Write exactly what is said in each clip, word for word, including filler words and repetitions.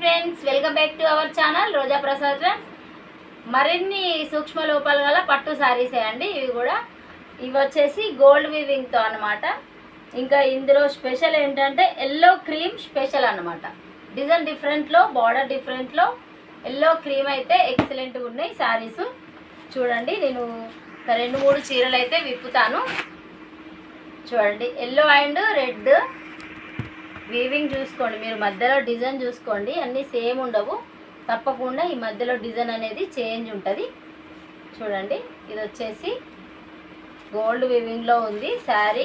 Friends, welcome back to our channel Roja Prasad friends. మరిన్ని సూక్ష్మ లోపాలు గల పట్టు సారీసే అండి ఇవి కూడా. ఇవి వచ్చేసి గోల్డ్ వీవింగ్తో అనమాట. ఇంకా ఇందులో స్పెషల్ ఏంటంటే ఎల్లో క్రీమ్ స్పెషల్ అనమాట. డిజైన్ డిఫరెంట్లో, బార్డర్ డిఫరెంట్లో, ఎల్లో క్రీమ్ అయితే ఎక్సలెంట్గా ఉన్నాయి సారీస్. చూడండి, నేను ఒక రెండు మూడు చీరలు అయితే విప్పుతాను. చూడండి, ఎల్లో అండ్ రెడ్ వీవింగ్ చూసుకోండి, మీరు మధ్యలో డిజైన్ చూసుకోండి, అన్నీ సేమ్ ఉండవు. తప్పకుండా ఈ మధ్యలో డిజైన్ అనేది చేంజ్ ఉంటుంది. చూడండి, ఇది వచ్చేసి గోల్డ్ వీవింగ్లో ఉంది శారీ.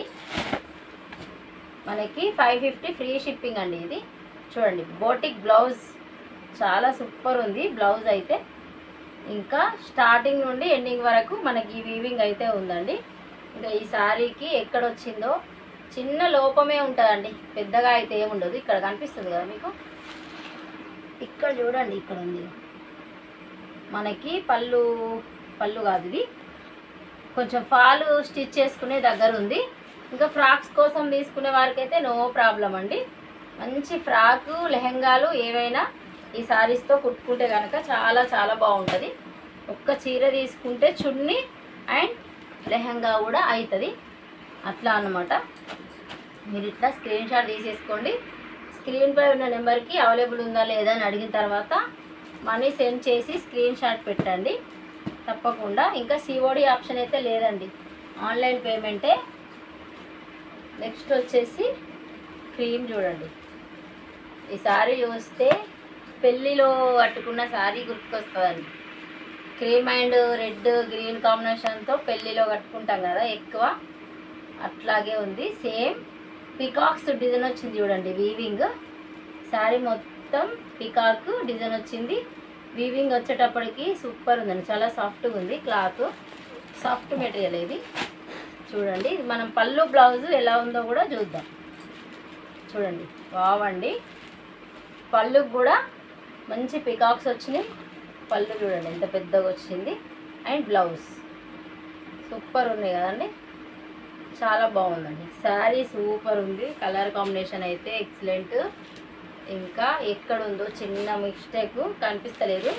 మనకి ఫైవ్ ఫిఫ్టీ ఫ్రీ షిప్పింగ్ అండి ఇది. చూడండి, బోటిక్ బ్లౌజ్ చాలా సూపర్ ఉంది బ్లౌజ్ అయితే. ఇంకా స్టార్టింగ్ నుండి ఎండింగ్ వరకు మనకి వీవింగ్ అయితే ఉందండి. ఇంకా ఈ శారీకి ఎక్కడొచ్చిందో చిన్న లోపమే ఉంటుందండి, పెద్దగా అయితే ఏముండదు. ఇక్కడ కనిపిస్తుంది కదా మీకు, ఇక్కడ చూడండి, ఇక్కడ ఉంది మనకి పళ్ళు. పళ్ళు కాదు ఇది, కొంచెం ఫాలు స్టిచ్ చేసుకునే దగ్గర ఉంది. ఇంకా ఫ్రాక్స్ కోసం తీసుకునే వారికి అయితే నో ప్రాబ్లం అండి. మంచి ఫ్రాకు, లెహెంగాలు ఏవైనా ఈ శారీస్తో కుట్టుకుంటే కనుక చాలా చాలా బాగుంటుంది. ఒక్క చీర తీసుకుంటే చున్నీ అండ్ లెహెంగా కూడా అవుతుంది. అట్లా అన్నమాట. మీరు ఇట్లా స్క్రీన్ షాట్ తీసేసుకోండి. స్క్రీన్పై ఉన్న నెంబర్కి అవైలబుల్ ఉందా లేదా అని అడిగిన తర్వాత మనీ సెండ్ చేసి స్క్రీన్ షాట్ పెట్టండి తప్పకుండా. ఇంకా సిఓడి ఆప్షన్ అయితే లేదండి, ఆన్లైన్ పేమెంటే. నెక్స్ట్ వచ్చేసి క్రీమ్ చూడండి. ఈ శారీ చూస్తే పెళ్ళిలో కట్టుకున్న శారీ గుర్తుకొస్తుందండి. క్రీమ్ అండ్ రెడ్ గ్రీన్ కాంబినేషన్తో పెళ్ళిలో కట్టుకుంటాం కదా ఎక్కువ, అట్లాగే ఉంది. సేమ్ పికాక్స్ డిజైన్ వచ్చింది చూడండి, వీవింగ్. శారీ మొత్తం పికాక్ డిజైన్ వచ్చింది. వీవింగ్ వచ్చేటప్పటికి సూపర్ ఉందండి, చాలా సాఫ్ట్గా ఉంది క్లాత్, సాఫ్ట్ మెటీరియల్ ఇది. చూడండి, మనం పళ్ళు బ్లౌజ్ ఎలా ఉందో కూడా చూద్దాం. చూడండి, బావండి, పళ్ళుకి కూడా మంచి పికాక్స్ వచ్చినాయి. పళ్ళు చూడండి ఎంత పెద్దగా వచ్చింది. అండ్ బ్లౌజ్ సూపర్ ఉన్నాయి కదండి, చాలా బాగుందండి శారీ, సూపర్ ఉంది. కలర్ కాంబినేషన్ అయితే ఎక్సలెంట్. ఇంకా ఎక్కడ ఉందో చిన్న మిస్టేక్ కనిపిస్తలేదు.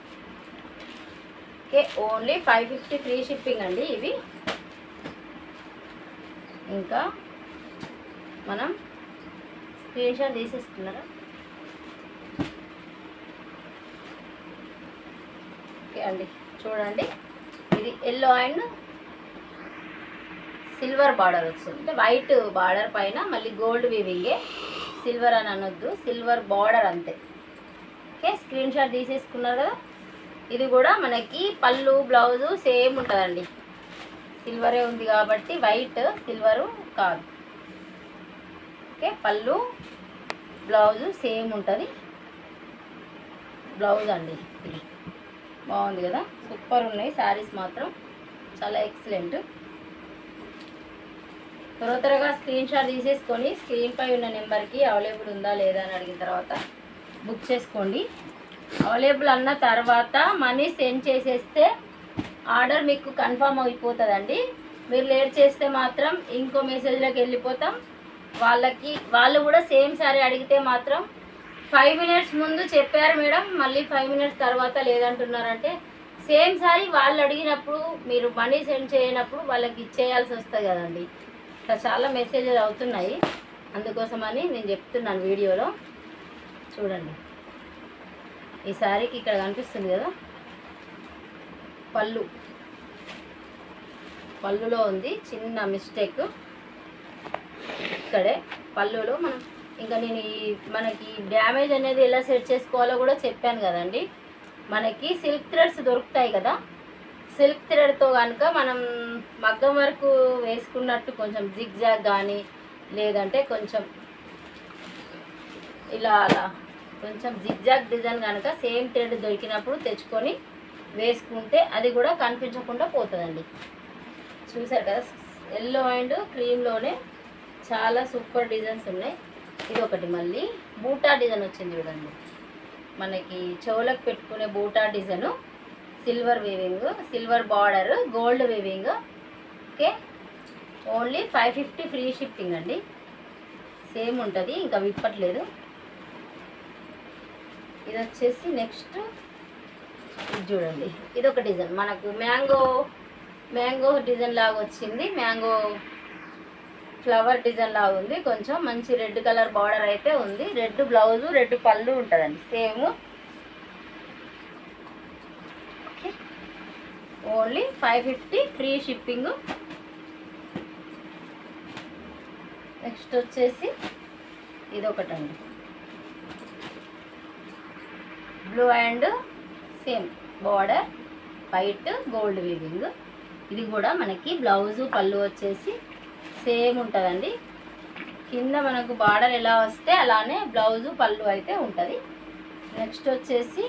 Okay, only five fifty free shipping అండి ఇవి. ఇంకా మనం స్క్రీన్ షాట్ తీసేస్తున్నారా? ఓకే అండి, చూడండి, ఇది ఎల్లో అండ్ సిల్వర్ బార్డర్ వచ్చింది. అంటే వైట్ బార్డర్ పైన మళ్ళీ గోల్డ్ వీవింగే, సిల్వర్ అని అనొద్దు, సిల్వర్ బార్డర్ అంతే. ఓకే, స్క్రీన్ షాట్ తీసేసుకున్నారు కదా. ఇది కూడా మనకి పళ్ళు బ్లౌజు సేమ్ ఉంటుందండి, సిల్వరే ఉంది కాబట్టి వైట్, సిల్వరు కాదు. ఓకే, పళ్ళు బ్లౌజు సేమ్ ఉంటుంది. బ్లౌజ్ అండి ఇది, బాగుంది కదా, సూపర్ ఉన్నాయి శారీస్ మాత్రం, చాలా ఎక్సలెంట్. త్వర త్వరగా స్క్రీన్ షాట్ తీసేసుకొని స్క్రీన్పై ఉన్న నెంబర్కి అవైలబుల్ ఉందా లేదా అని అడిగిన తర్వాత బుక్ చేసుకోండి. అవైలబుల్ అన్న తర్వాత మనీ సెండ్ చేసేస్తే ఆర్డర్ మీకు కన్ఫర్మ్ అయిపోతుందండి. మీరు లేట్ చేస్తే మాత్రం ఇంకో మెసేజ్లోకి వెళ్ళిపోతాం. వాళ్ళకి వాళ్ళు కూడా సేమ్ సారీ అడిగితే మాత్రం ఫైవ్ మినిట్స్ ముందు చెప్పారు మేడం, మళ్ళీ ఫైవ్ మినిట్స్ తర్వాత లేదంటున్నారంటే సేమ్ సారీ వాళ్ళు అడిగినప్పుడు మీరు మనీ సెండ్ చేయనప్పుడు వాళ్ళకి ఇచ్చేయాల్సి వస్తుంది కదండి. ఇట్లా చాలా మెసేజెస్ అవుతున్నాయి, అందుకోసమని నేను చెప్తున్నాను వీడియోలో. చూడండి, ఈ శారీకి ఇక్కడ కనిపిస్తుంది కదా పళ్ళు, పళ్ళులో ఉంది చిన్న మిస్టేక్ ఇక్కడే పళ్ళులో. మనం ఇంకా నేను ఈ మనకి డ్యామేజ్ అనేది ఎలా సెట్ చేసుకోవాలో కూడా చెప్పాను కదండి. మనకి సిల్క్ థ్రెడ్స్ దొరుకుతాయి కదా, సిల్క్ థ్రెడ్తో కనుక మనం మగ్గం వరకు వేసుకున్నట్టు కొంచెం జిగ్జాగ్ కానీ లేదంటే కొంచెం ఇలా అలా కొంచెం జిగ్జాగ్ డిజైన్ కనుక సేమ్ థ్రెడ్ దొరికినప్పుడు తెచ్చుకొని వేసుకుంటే అది కూడా కనిపించకుండా పోతుందండి. చూసారు కదా, ఎల్లో అండ్ క్రీమ్లోనే చాలా సూపర్ డిజైన్స్ ఉన్నాయి. ఇది ఒకటి, మళ్ళీ బూటా డిజైన్ వచ్చింది చూడండి, మనకి చెవులకు పెట్టుకునే బూటా design, silver weaving, silver border, gold weaving. Okay, only five fifty free shipping అండి, సేమ్ ఉంటుంది, ఇంకా విప్పట్లేదు. ఇది వచ్చేసి నెక్స్ట్ ఇది చూడండి, ఇది ఒక డిజైన్ మనకు మ్యాంగో మ్యాంగో డిజైన్ లాగా వచ్చింది. మ్యాంగో ఫ్లవర్ డిజైన్ లాగా ఉంది. కొంచెం మంచి రెడ్ కలర్ బార్డర్ అయితే ఉంది. రెడ్ బ్లౌజు రెడ్ పళ్ళు ఉంటుందండి same. Okay, only five fifty free shipping. Next వచ్చేసి ఇది ఒకటండి, blue and same border white gold weaving. ఇది కూడా మనకి బ్లౌజు పళ్ళు వచ్చేసి సేమ్ ఉంటుందండి. కింద మనకు బార్డర్ ఎలా వస్తే అలానే బ్లౌజు పళ్ళు అయితే ఉంటుంది. నెక్స్ట్ వచ్చేసి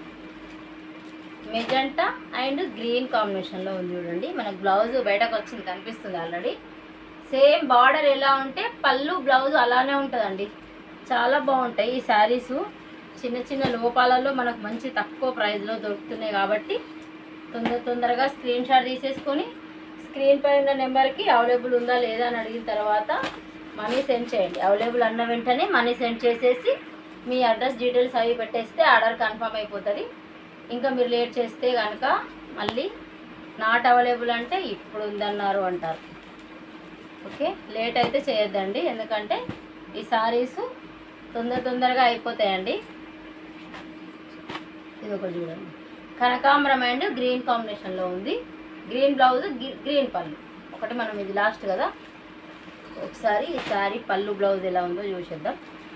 మెజెంటా అండ్ గ్రీన్ కాంబినేషన్లో ఉంది చూడండి. మనకు బ్లౌజు బయటకు వచ్చింది కనిపిస్తుంది ఆల్రెడీ. సేమ్ బార్డర్ ఎలా ఉంటే పళ్ళు బ్లౌజు అలానే ఉంటుందండి. చాలా బాగుంటాయి ఈ శారీసు. చిన్న చిన్న లోపాలలో మనకు మంచి తక్కువ ప్రైస్లో దొరుకుతున్నాయి కాబట్టి తొందర తొందరగా స్క్రీన్ షాట్ తీసేసుకొని స్క్రీన్ పై ఉన్న నెంబర్కి అవైలబుల్ ఉందా లేదా అని అడిగిన తర్వాత మనీ సెండ్ చేయండి. అవైలబుల్ అన్న వెంటనే మనీ సెండ్ చేసేసి మీ అడ్రస్ డీటెయిల్స్ అవి పెట్టేస్తే ఆర్డర్ కన్ఫర్మ్ అయిపోతుంది. ఇంకా మీరు లేట్ చేస్తే కనుక మళ్ళీ నాట్ అవైలబుల్ అంటే ఇప్పుడు ఉందన్నారు అంటారు. ఓకే, లేట్ అయితే చేయొద్దండి, ఎందుకంటే ఈ సారీస్ తొందర తొందరగా అయిపోతాయండి. ఇది ఒకటి చూడండి, కనకాంబరం అండ్ గ్రీన్ కాంబినేషన్లో ఉంది. గ్రీన్ బ్లౌజ్ గ్రీన్ పళ్ళు ఒకటి. మనం ఇది లాస్ట్ కదా, ఒకసారి ఈ శారీ పళ్ళు బ్లౌజ్ ఎలా ఉందో చూసేద్దాం.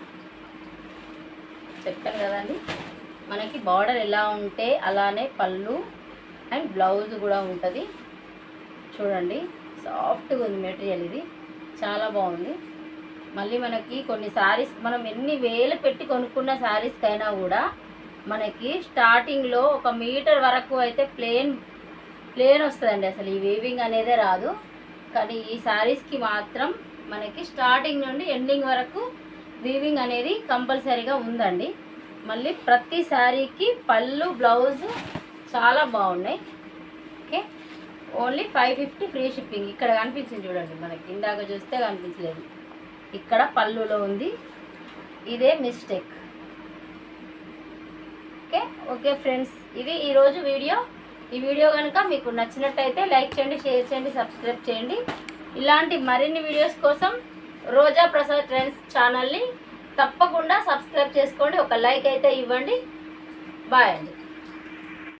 చెప్పాను కదండి, మనకి బార్డర్ ఎలా ఉంటే అలానే పళ్ళు అండ్ బ్లౌజ్ కూడా ఉంటుంది. చూడండి, సాఫ్ట్గా ఉంది మెటీరియల్. ఇది చాలా బాగుంది. మళ్ళీ మనకి కొన్ని శారీస్ మనం ఎన్ని వేలు పెట్టి కొనుక్కున్న శారీస్కైనా కూడా మనకి స్టార్టింగ్లో ఒక మీటర్ వరకు అయితే ప్లేన్ ప్లేన్ వస్తుందండి. అసలు ఈ వీవింగ్ అనేదే రాదు. కానీ ఈ శారీస్కి మాత్రం మనకి స్టార్టింగ్ నుండి ఎండింగ్ వరకు వీవింగ్ అనేది కంపల్సరీగా ఉందండి. మళ్ళీ ప్రతి శారీకి పళ్ళు బ్లౌజ్ చాలా బాగున్నాయి. Okay, only five fifty free shipping. ఇక్కడ కనిపించింది చూడండి, మనకి ఇందాక చూస్తే కనిపించలేదు, ఇక్కడ పళ్ళులో ఉంది. ఇదే మిస్టేక్. ఓకే ఓకే ఫ్రెండ్స్, ఇది ఈరోజు వీడియో. ఈ వీడియో కనుక మీకు నచ్చినట్టయితే లైక్ చేయండి, షేర్ చేయండి, సబ్స్క్రైబ్ చేయండి. ఇలాంటి మరిన్ని వీడియోస్ కోసం రోజా ప్రసాద్ ట్రెండ్స్ ఛానల్ని తప్పకుండా సబ్స్క్రైబ్ చేసుకోండి. ఒక లైక్ అయితే ఇవ్వండి. బాయ్ అండి.